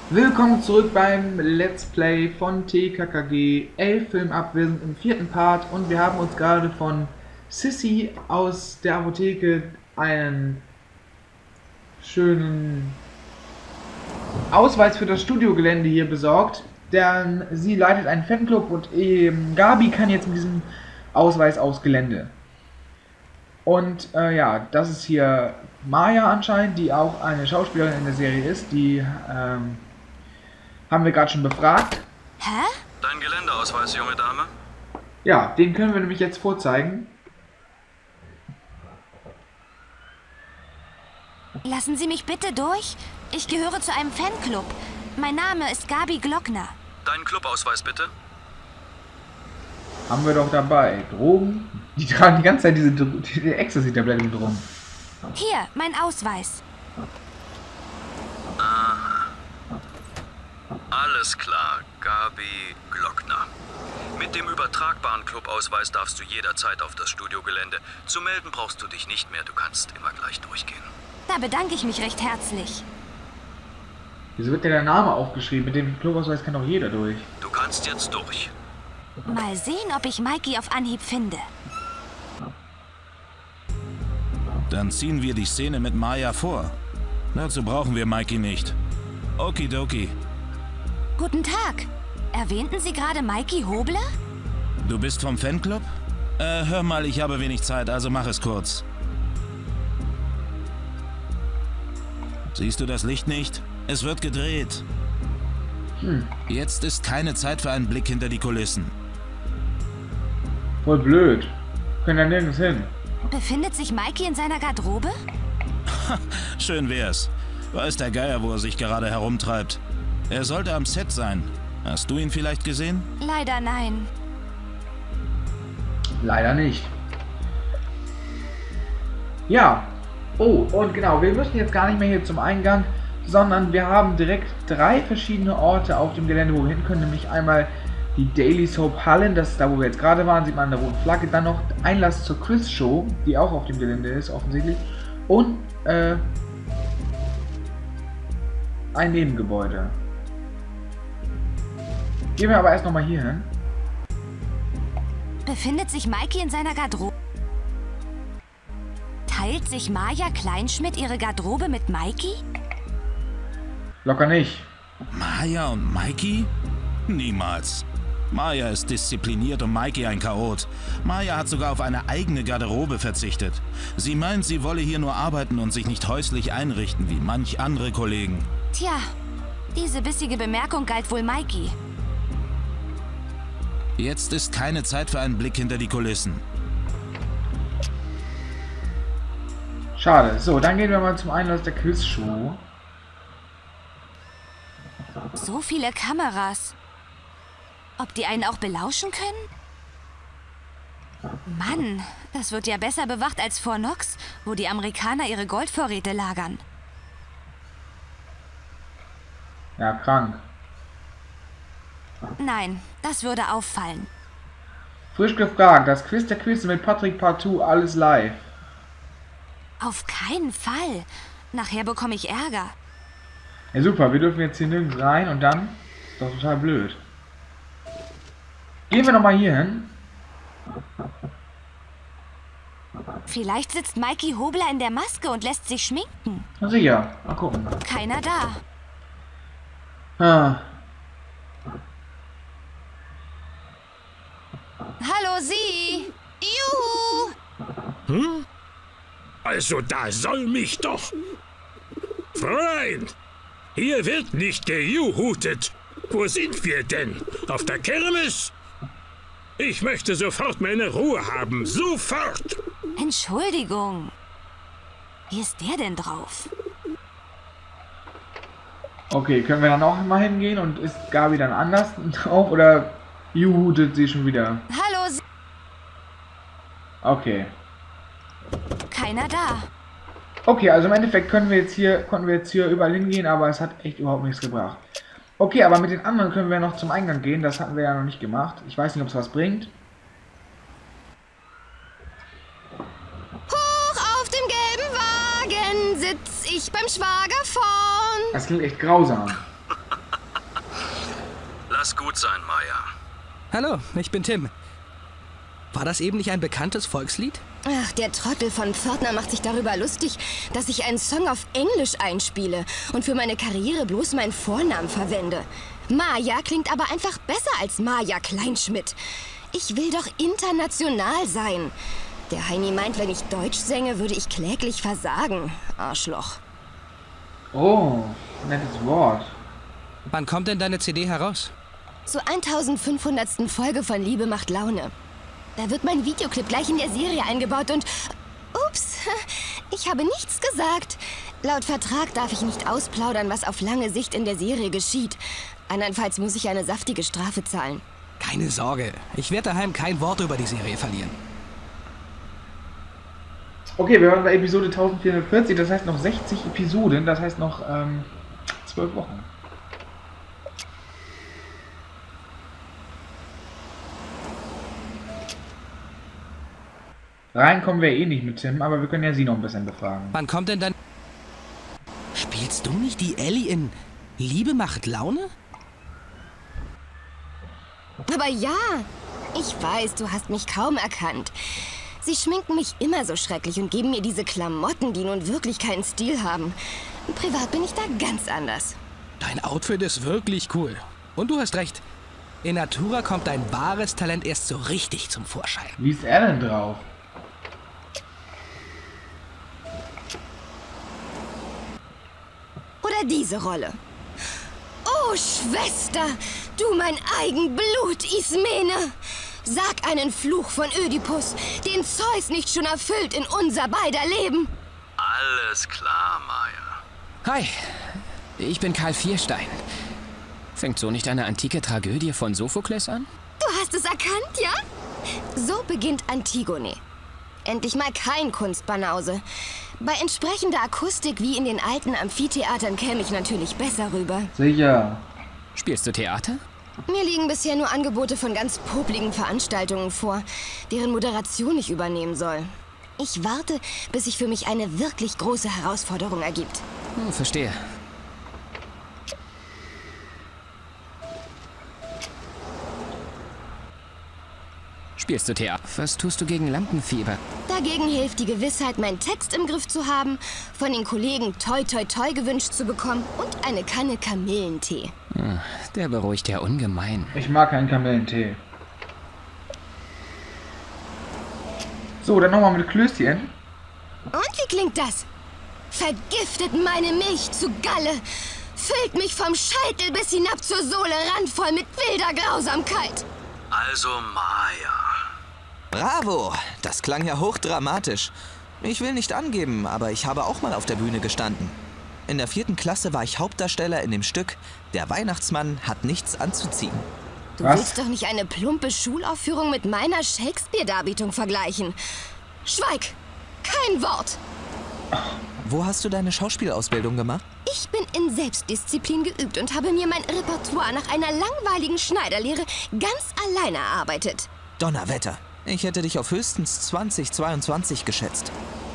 Willkommen zurück beim Let's Play von TKKG 11 Film ab. Wir sind im 4. Part und wir haben uns gerade von Sissy aus der Apotheke einen schönen Ausweis für das Studiogelände hier besorgt. Denn sie leitet einen Fanclub und Gabi kann jetzt mit diesem Ausweis aufs Gelände. Und ja, das ist hier Maya anscheinend, die auch eine Schauspielerin in der Serie ist, die haben wir gerade schon befragt. Hä? Dein Geländeausweis, junge Dame? Ja, den können wir nämlich jetzt vorzeigen. Lassen Sie mich bitte durch. Ich gehöre zu einem Fanclub. Mein Name ist Gabi Glockner. Deinen Clubausweis bitte? Haben wir doch dabei. Drogen. Die tragen die ganze Zeit diese Ecstasy-Tabletten drum. Hier, mein Ausweis. Alles klar, Gabi Glockner. Mit dem übertragbaren Clubausweis darfst du jederzeit auf das Studiogelände. Zu melden brauchst du dich nicht mehr, du kannst immer gleich durchgehen. Da bedanke ich mich recht herzlich. Wieso wird der Name aufgeschrieben? Mit dem Clubausweis kann doch jeder durch. Du kannst jetzt durch. Mal sehen, ob ich Mikey auf Anhieb finde. Dann ziehen wir die Szene mit Maya vor. Dazu brauchen wir Mikey nicht. Okidoki. Guten Tag. Erwähnten Sie gerade Mikey Hobler? Du bist vom Fanclub? Hör mal, ich habe wenig Zeit, also mach es kurz. Siehst du das Licht nicht? Es wird gedreht. Jetzt ist keine Zeit für einen Blick hinter die Kulissen. Voll blöd. Können da nirgends hin. Befindet sich Mikey in seiner Garderobe? Schön wär's. Weiß der Geier, wo er sich gerade herumtreibt. Er sollte am Set sein. Hast du ihn vielleicht gesehen? Leider nein. Leider nicht. Ja. Oh, und genau, wir müssen jetzt gar nicht mehr hier zum Eingang, sondern wir haben direkt 3 verschiedene Orte auf dem Gelände, wo wir hin können. Nämlich einmal die Daily Soap Hallen, das ist da, wo wir jetzt gerade waren, sieht man an der roten Flagge. Dann noch Einlass zur Quiz Show, die auch auf dem Gelände ist, offensichtlich. Und ein Nebengebäude. Gehen wir aber erst nochmal hier hin. Befindet sich Mikey in seiner Garderobe? Teilt sich Maja Kleinschmidt ihre Garderobe mit Mikey? Locker nicht. Maya und Mikey? Niemals. Maya ist diszipliniert und Mikey ein Chaot. Maya hat sogar auf eine eigene Garderobe verzichtet. Sie meint, sie wolle hier nur arbeiten und sich nicht häuslich einrichten, wie manch andere Kollegen. Tja, diese bissige Bemerkung galt wohl Mikey. Jetzt ist keine Zeit für einen Blick hinter die Kulissen. Schade. So, dann gehen wir mal zum Einlass der Quiz Show. So viele Kameras. Ob die einen auch belauschen können? Mann, das wird ja besser bewacht als Fort Knox, wo die Amerikaner ihre Goldvorräte lagern. Ja, krank. Nein, das würde auffallen. Frisch gefragt, das Quiz der Quiz mit Patrick Partout, alles live. Auf keinen Fall. Nachher bekomme ich Ärger. Ja super, wir dürfen jetzt hier nirgends rein und dann ist doch total blöd. Gehen wir nochmal hier hin. Vielleicht sitzt Mikey Hobler in der Maske und lässt sich schminken. Na sicher, mal gucken. Keiner da. Ah. Hallo Sie! Juhu! Also da soll mich doch. Freund, hier wird nicht gejuhutet. Wo sind wir denn? Auf der Kirmes? Ich möchte sofort meine Ruhe haben. Sofort! Entschuldigung. Wie ist der denn drauf? Okay, können wir dann auch mal hingehen und ist Gabi dann anders drauf oder juhutet sie schon wieder? Hallo Sie! Okay. Keiner da. Okay, also im Endeffekt konnten wir jetzt hier überall hingehen, aber es hat echt überhaupt nichts gebracht. Okay, aber mit den anderen können wir noch zum Eingang gehen, das hatten wir ja noch nicht gemacht. Ich weiß nicht, ob es was bringt. Hoch auf dem gelben Wagen sitz ich beim Schwager vorn. Das klingt echt grausam. Hallo, ich bin Tim. War das eben nicht ein bekanntes Volkslied? Ach, der Trottel von Pförtner macht sich darüber lustig, dass ich einen Song auf Englisch einspiele und für meine Karriere bloß meinen Vornamen verwende. Maja klingt aber einfach besser als Maja Kleinschmidt. Ich will doch international sein. Der Heini meint, wenn ich Deutsch sänge, würde ich kläglich versagen. Arschloch. Oh, nettes Wort. Wann kommt denn deine CD heraus? Zur 1500. Folge von Liebe macht Laune. Da wird mein Videoclip gleich in der Serie eingebaut und... Ups, ich habe nichts gesagt. Laut Vertrag darf ich nicht ausplaudern, was auf lange Sicht in der Serie geschieht. Andernfalls muss ich eine saftige Strafe zahlen. Keine Sorge, ich werde daheim kein Wort über die Serie verlieren. Okay, wir waren bei Episode 1440, das heißt noch 60 Episoden, das heißt noch 12 Wochen. Rein kommen wir eh nicht mit Tim, aber wir können ja sie noch ein bisschen befragen. Wann kommt denn dann... Spielst du nicht die Ellie in Liebe macht Laune? Aber ja, ich weiß, du hast mich kaum erkannt. Sie schminken mich immer so schrecklich und geben mir diese Klamotten, die nun wirklich keinen Stil haben. Privat bin ich da ganz anders. Dein Outfit ist wirklich cool. Und du hast recht. In Natura kommt dein wahres Talent erst so richtig zum Vorschein. Wie ist er denn drauf? Oder diese Rolle. Oh, Schwester, du mein Eigenblut, Ismene. Sag einen Fluch von Ödipus, den Zeus nicht schon erfüllt in unser beider Leben. Alles klar, Maja. Hi, ich bin Karl Vierstein. Fängt so nicht eine antike Tragödie von Sophokles an? Du hast es erkannt, ja? So beginnt Antigone. Endlich mal kein Kunstbanause. Bei entsprechender Akustik wie in den alten Amphitheatern käme ich natürlich besser rüber. Sicher. Spielst du Theater? Mir liegen bisher nur Angebote von ganz popligen Veranstaltungen vor, deren Moderation ich übernehmen soll. Ich warte, bis sich für mich eine wirklich große Herausforderung ergibt. Verstehe. Spielst du Theater? Was tust du gegen Lampenfieber? Dagegen hilft die Gewissheit, meinen Text im Griff zu haben, von den Kollegen toi toi toi gewünscht zu bekommen und eine Kanne Kamillentee. Der beruhigt ja ungemein. Ich mag keinen Kamillentee. So, dann nochmal mit Klößchen. Und wie klingt das? Vergiftet meine Milch zu Galle, füllt mich vom Scheitel bis hinab zur Sohle randvoll mit wilder Grausamkeit. Also, Maja. Bravo! Das klang ja hochdramatisch. Ich will nicht angeben, aber ich habe auch mal auf der Bühne gestanden. In der 4. Klasse war ich Hauptdarsteller in dem Stück Der Weihnachtsmann hat nichts anzuziehen. Du Was? willst doch nicht eine plumpe Schulaufführung mit meiner Shakespeare-Darbietung vergleichen. Schweig! Kein Wort! Wo hast du deine Schauspielausbildung gemacht? Ich bin in Selbstdisziplin geübt und habe mir mein Repertoire nach einer langweiligen Schneiderlehre ganz alleine erarbeitet. Donnerwetter! Ich hätte dich auf höchstens 2022 geschätzt.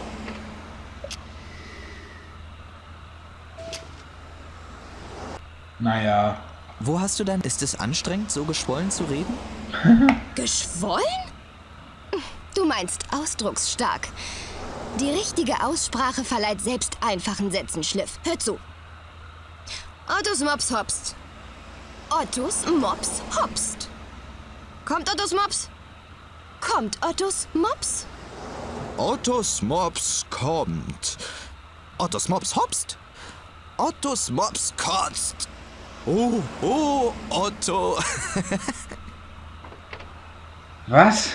Naja. Wo hast du denn... Ist es anstrengend, so geschwollen zu reden? Geschwollen? Du meinst ausdrucksstark. Die richtige Aussprache verleiht selbst einfachen Sätzen Schliff. Hör zu. Ottos Mops hopst. Ottos Mops hopst. Kommt Ottos Mops? Kommt Ottos Mops? Ottos Mops kommt. Ottos Mops hopst. Ottos Mops kotzt. Oh, oh, Otto. Was?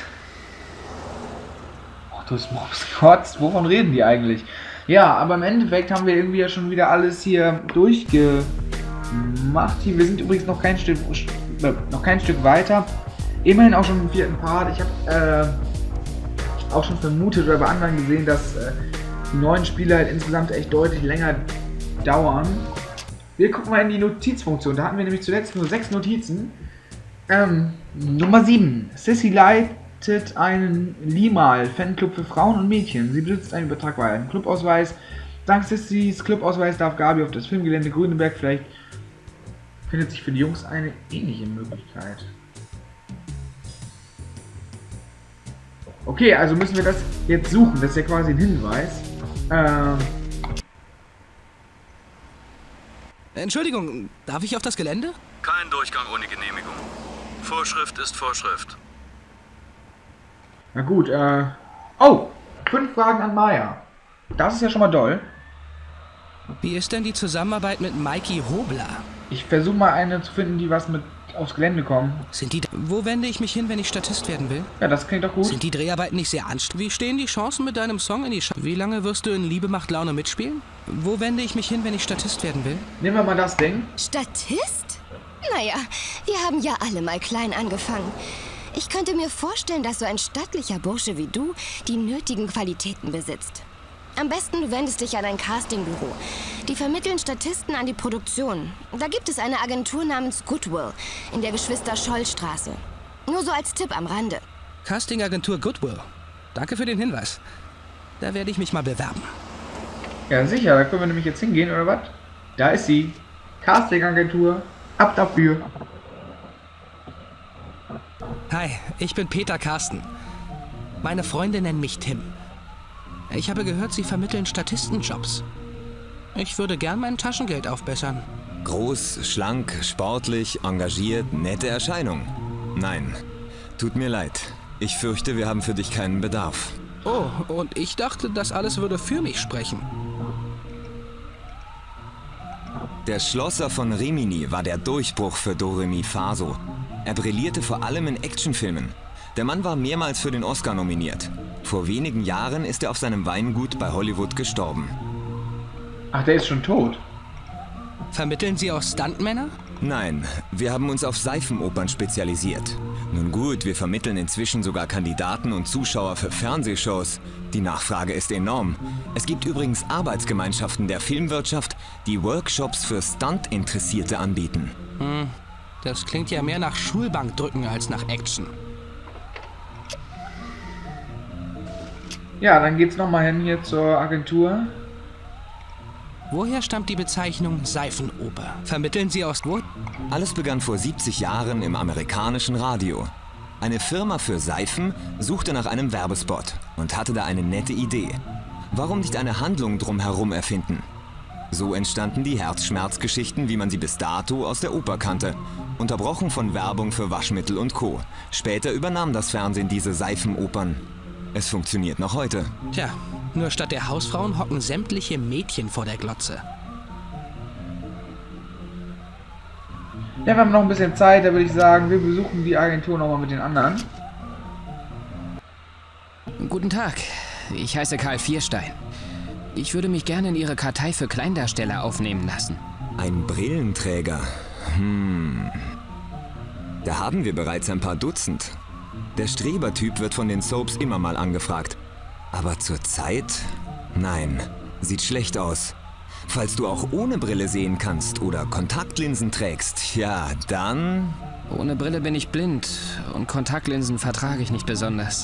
Ottos Mops kotzt. Wovon reden die eigentlich? Ja, aber im Endeffekt haben wir irgendwie ja schon wieder alles hier durchgemacht. Hier, wir sind übrigens noch kein Stück weiter. Immerhin auch schon im 4. Part. Ich habe auch schon vermutet oder bei anderen gesehen, dass die neuen Spiele halt insgesamt echt deutlich länger dauern. Wir gucken mal in die Notizfunktion. Da hatten wir nämlich zuletzt nur 6 Notizen. Nummer 7. Sissy leitet einen Limal Fanclub für Frauen und Mädchen. Sie besitzt einen übertragbaren Clubausweis. Dank Sissys Clubausweis darf Gabi auf das Filmgelände Grüneberg. Vielleicht findet sich für die Jungs eine ähnliche Möglichkeit. Okay, also müssen wir das jetzt suchen. Das ist ja quasi ein Hinweis. Entschuldigung, darf ich auf das Gelände? Kein Durchgang ohne Genehmigung. Vorschrift ist Vorschrift. Na gut, oh! 5 Fragen an Maya. Das ist ja schon mal doll. Wie ist denn die Zusammenarbeit mit Mikey Hobler? Ich versuche mal eine zu finden, die was mit aufs Gelände kommen. Sind die... Wo wende ich mich hin, wenn ich Statist werden will? Ja, das klingt doch gut. Sind die Dreharbeiten nicht sehr anstrengend? Wie stehen die Chancen mit deinem Song in die Wie lange wirst du in Liebe macht Laune mitspielen? Wo wende ich mich hin, wenn ich Statist werden will? Nehmen wir mal das Ding. Statist? Naja, wir haben ja alle mal klein angefangen. Ich könnte mir vorstellen, dass so ein stattlicher Bursche wie du die nötigen Qualitäten besitzt. Am besten du wendest dich an ein Castingbüro. Die vermitteln Statisten an die Produktion. Da gibt es eine Agentur namens Goodwill in der Geschwister-Scholl-Straße. Nur so als Tipp am Rande. Castingagentur Goodwill. Danke für den Hinweis. Da werde ich mich mal bewerben. Ja, sicher. Da können wir nämlich jetzt hingehen, oder was? Da ist sie. Castingagentur. Ab dafür. Hi, ich bin Peter Carsten. Meine Freunde nennen mich Tim. Ich habe gehört, Sie vermitteln Statistenjobs. Ich würde gern mein Taschengeld aufbessern. Groß, schlank, sportlich, engagiert, nette Erscheinung. Nein, tut mir leid. Ich fürchte, wir haben für dich keinen Bedarf. Oh, und ich dachte, das alles würde für mich sprechen. Der Schlosser von Rimini war der Durchbruch für Do Re Mi Fa So. Er brillierte vor allem in Actionfilmen. Der Mann war mehrmals für den Oscar nominiert. Vor wenigen Jahren ist er auf seinem Weingut bei Hollywood gestorben. Ach, der ist schon tot. Vermitteln Sie auch Stuntmänner? Nein, wir haben uns auf Seifenopern spezialisiert. Nun gut, wir vermitteln inzwischen sogar Kandidaten und Zuschauer für Fernsehshows. Die Nachfrage ist enorm. Es gibt übrigens Arbeitsgemeinschaften der Filmwirtschaft, die Workshops für Stunt-Interessierte anbieten. Das klingt ja mehr nach Schulbankdrücken als nach Action. Ja, dann geht's nochmal hin hier zur Agentur. Woher stammt die Bezeichnung Seifenoper? Vermitteln Sie aus wo? Alles begann vor 70 Jahren im amerikanischen Radio. Eine Firma für Seifen suchte nach einem Werbespot und hatte da eine nette Idee. Warum nicht eine Handlung drumherum erfinden? So entstanden die Herzschmerzgeschichten, wie man sie bis dato aus der Oper kannte. Unterbrochen von Werbung für Waschmittel und Co. Später übernahm das Fernsehen diese Seifenopern. Es funktioniert noch heute. Tja, nur statt der Hausfrauen hocken sämtliche Mädchen vor der Glotze. Ja, wir haben noch ein bisschen Zeit, da würde ich sagen, wir besuchen die Agentur nochmal mit den anderen. Guten Tag, ich heiße Karl Vierstein. Ich würde mich gerne in Ihre Kartei für Kleindarsteller aufnehmen lassen. Ein Brillenträger. Da haben wir bereits ein paar Dutzend. Der Strebertyp wird von den Soaps immer mal angefragt. Aber zurzeit? Nein, sieht schlecht aus. Falls du auch ohne Brille sehen kannst oder Kontaktlinsen trägst, ja, dann... Ohne Brille bin ich blind und Kontaktlinsen vertrage ich nicht besonders.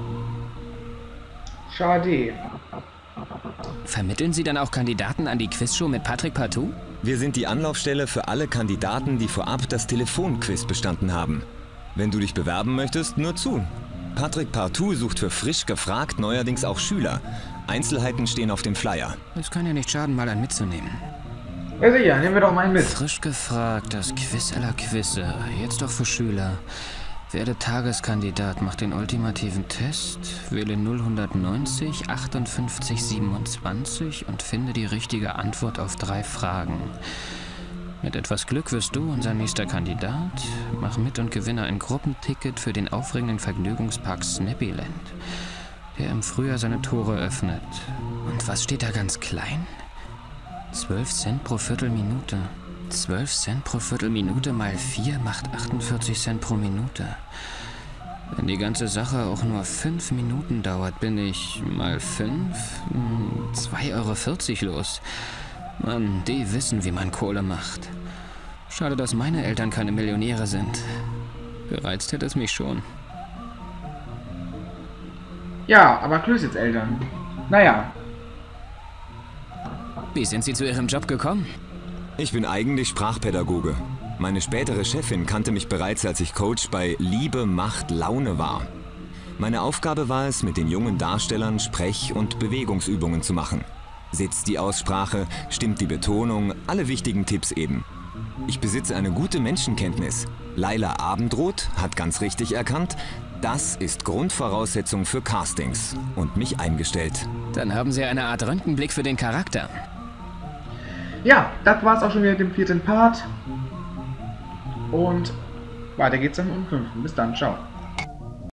Schade. Vermitteln Sie dann auch Kandidaten an die Quizshow mit Patrick Partout? Wir sind die Anlaufstelle für alle Kandidaten, die vorab das Telefonquiz bestanden haben. Wenn du dich bewerben möchtest, nur zu. Patrick Partout sucht für frisch gefragt neuerdings auch Schüler. Einzelheiten stehen auf dem Flyer. Es kann ja nicht schaden, mal einen mitzunehmen. Ja sicher, nehmen wir doch mal einen mit. Frisch gefragt, das Quiz aller Quizze. Jetzt doch für Schüler. Werde Tageskandidat, mach den ultimativen Test, wähle 090 58 27 und finde die richtige Antwort auf 3 Fragen. Mit etwas Glück wirst du unser nächster Kandidat. Mach mit und gewinne ein Gruppenticket für den aufregenden Vergnügungspark Snappyland, der im Frühjahr seine Tore öffnet. Und was steht da ganz klein? 12 Cent pro Viertelminute. 12 Cent pro Viertelminute mal 4 macht 48 Cent pro Minute. Wenn die ganze Sache auch nur 5 Minuten dauert, bin ich mal 5, 2,40 € los. Mann, die wissen, wie man Kohle macht. Schade, dass meine Eltern keine Millionäre sind. Gereizt hätte es mich schon. Ja, aber Klöß jetzt Eltern. Naja. Wie sind Sie zu Ihrem Job gekommen? Ich bin eigentlich Sprachpädagoge. Meine spätere Chefin kannte mich bereits, als ich Coach bei Liebe macht Laune war. Meine Aufgabe war es, mit den jungen Darstellern Sprech- und Bewegungsübungen zu machen. Sitzt die Aussprache, stimmt die Betonung, alle wichtigen Tipps eben. Ich besitze eine gute Menschenkenntnis. Laila Abendroth hat ganz richtig erkannt, das ist Grundvoraussetzung für Castings und mich eingestellt. Dann haben Sie eine Art Röntgenblick für den Charakter. Ja, das war's auch schon wieder mit dem 4. Part. Und weiter geht's dann im 5. Bis dann, ciao.